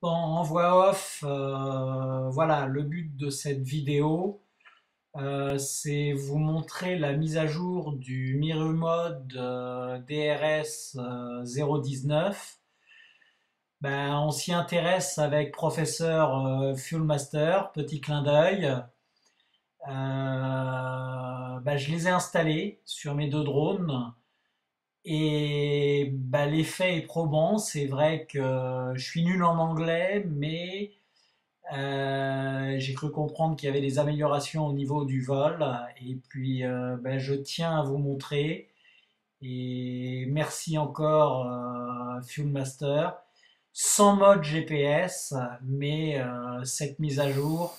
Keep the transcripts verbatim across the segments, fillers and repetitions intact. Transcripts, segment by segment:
Bon, en voix off, euh, voilà, le but de cette vidéo, euh, c'est vous montrer la mise à jour du MiruMod euh, D R S euh, zéro dix-neuf. Ben, on s'y intéresse avec professeur euh, Fuelmaster, petit clin d'œil. Euh, ben, je les ai installés sur mes deux drones et ben, l'effet est probant. C'est vrai que je suis nul en anglais, mais Euh, j'ai cru comprendre qu'il y avait des améliorations au niveau du vol et puis euh, ben, je tiens à vous montrer et merci encore euh, Fuelmaster sans mode G P S mais euh, cette mise à jour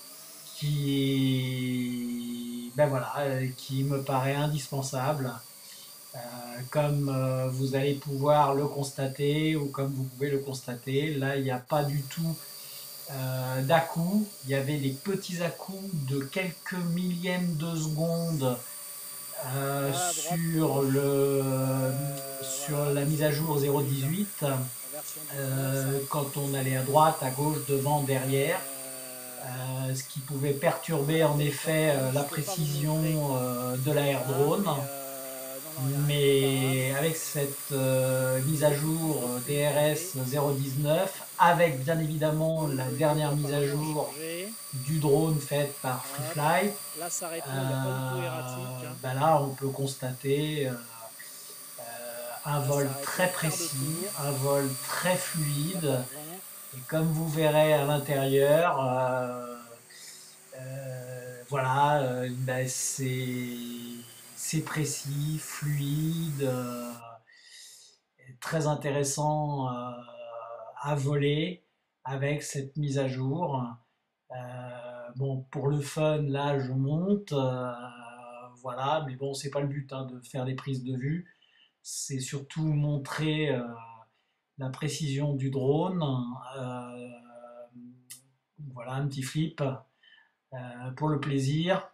qui ben voilà euh, qui me paraît indispensable. Euh, comme euh, vous allez pouvoir le constater ou comme vous pouvez le constater, là il n'y a pas du tout euh, d'à-coups. Il y avait des petits à-coups de quelques millièmes de seconde euh, À sur, droite-gauche, le, euh, sur voilà, la mise à jour dix-huit, zéro dix-huit. la version dix-neuf, ça Euh, va être quand on dix-huit. allait à droite, à gauche, devant, derrière, Euh, euh, ce qui pouvait perturber voilà, en effet télécommande, euh, la je peux pas vous montrer, précision euh, de voilà, l'air-drone. mais euh, non, non, il n'y a rien qui est comparable. Mais avec cette euh, mise à Il jour faut euh, plus monter, D R S zéro dix-neuf, avec bien évidemment le, la le niveau dernière va pas mise à vraiment jour changer. du drone faite par Hop, FreeFly, là ça répond, il n'y a pas du tout erratique, euh, hein. ben là on peut constater euh, euh, un Là vol ça répond très quart de précis, tour, un vol très pas fluide, d'avant. et comme vous verrez à l'intérieur, euh, euh, voilà, euh, ben c'est c'est précis, fluide, euh, très intéressant euh, à voler avec cette mise à jour. Euh, bon, pour le fun, là, je monte, euh, voilà, mais bon, c'est pas le but hein, de faire des prises de vue, c'est surtout montrer euh, la précision du drone. Euh, voilà, un petit flip euh, pour le plaisir.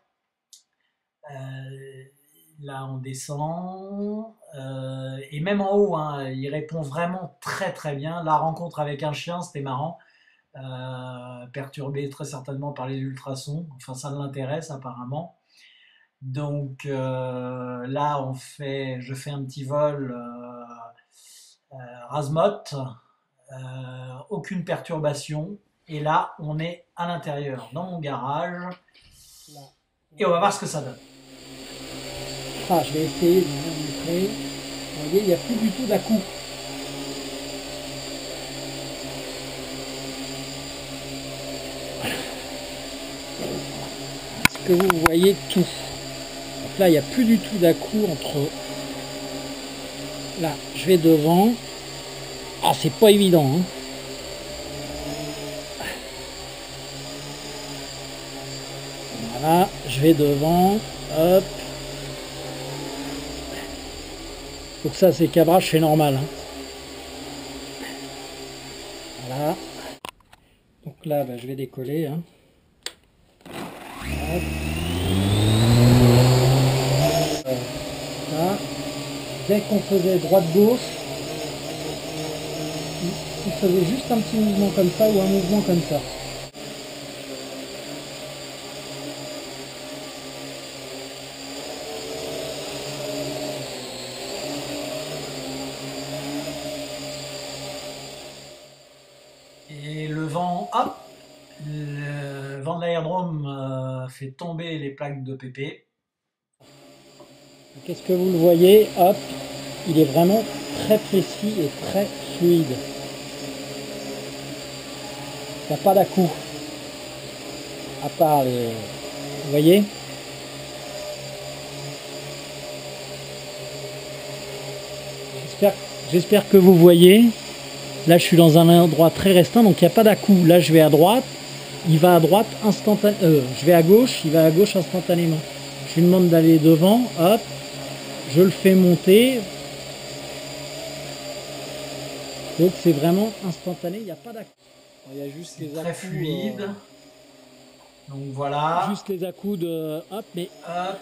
Euh, Là, on descend. Euh, et même en haut, hein, il répond vraiment très très bien. La rencontre avec un chien, c'était marrant. Euh, perturbé très certainement par les ultrasons. Enfin, ça l'intéresse apparemment. Donc euh, là, on fait, je fais un petit vol euh, euh, Razmot, euh, aucune perturbation. Et là, on est à l'intérieur, dans mon garage, Là, et on va voir ce que ça donne. ah, je vais essayer de vous montrer. Vous voyez, il n'y a plus du tout d'à-coup. Est-ce que vous voyez tout? Donc là, il n'y a plus du tout d'à-coup entre... Là, je vais devant. Ah, c'est pas évident, hein. Voilà, je vais devant. Hop. Donc ça, c'est cabrage, c'est normal, hein. Voilà. Donc là, bah, je vais décoller, hein. Hop. Là. Dès qu'on faisait droite-gauche, il faisait juste un petit mouvement comme ça ou un mouvement comme ça. Et le vent, hop, le vent de l'aérodrome euh, fait tomber les plaques de P P. Qu'est-ce que vous le voyez? Hop, il est vraiment très précis et très fluide. Il n'y a pas d'à-coup. À part les... Vous voyez? J'espère j'espère que vous voyez. Là, je suis dans un endroit très restreint, donc il n'y a pas d'à-coup. Là, je vais à droite, il va à droite instantanément. Euh, je vais à gauche, il va à gauche instantanément. Je lui demande d'aller devant, hop, je le fais monter. Donc c'est vraiment instantané, il n'y a pas d'à-coup. Il y a juste C'est les très à-coups. Euh, fluide. Donc voilà. juste les à-coups de. Hop, mais Hop.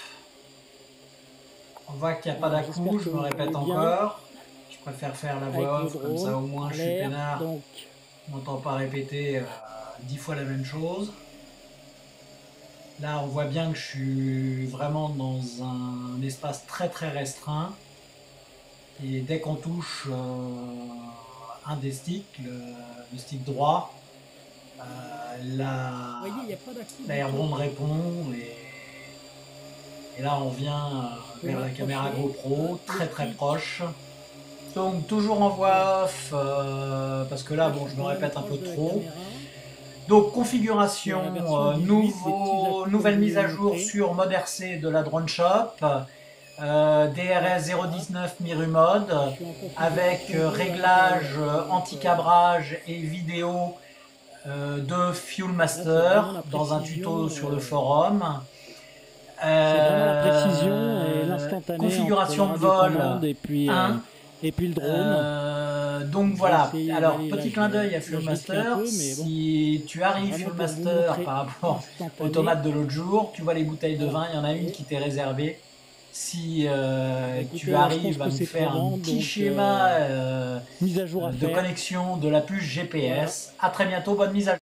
On voit qu'il n'y a pas alors, j'espère d'à-coup, que je me vous voyez répète bien encore. Je préfère faire la avec voix le off, comme ça drone au moins en je suis l'air. peinard. Donc On n'entend pas répéter euh, dix fois la même chose. Là, on voit bien que je suis vraiment dans un espace très très restreint. Et dès qu'on touche euh, un des sticks, le, le stick droit, euh, la, Vous voyez, il n'y a pas d'accu du l'airbond tout. répond et, et là on vient euh, Je peux vers la caméra m'approcher. GoPro, Hop, le très très stick. proche. Donc toujours en Voilà. voix off, euh, parce que là Là, je bon suis je me quand même répète un proche peu de la trop. caméra. Donc Je suis à la configuration, version euh, dix-huit, des petits nouveau, à-coups comme nouvelle je mise vous ai à jour montré. sur mode R C de la Drone Shop, euh, Ouais, D R S zéro hop. dix-neuf Miru Mode, Là, je suis en avec configuration euh, deux à l'intérieur. réglage euh, Donc, euh, anti-cabrage et vidéo euh, de Fuel là, c'est vraiment Master la dans un tuto précision. sur le euh, forum. c'est vraiment la précision et Euh, l'instantané entre la configuration de vol radiocommande et puis, euh, un. et puis le drone. Euh, donc Je vais voilà, essayer alors d'aller. Là, petit je clin vais. d'œil à Là, je risque un Fuelmaster, peu, mais bon. si tu arrives Vraiment pour vous Fuelmaster montrer par rapport aux instantané. tomates de l'autre jour, tu vois les bouteilles de Voilà. vin, il y en a une Et qui t'est réservée. Si bah, euh, tu écoutez, là, je pense arrives à que me c'est prêt à faire un vendre, petit donc schéma euh, euh, mise à jour à de faire. connexion de la puce Voilà. G P S, à très bientôt, bonne mise à jour.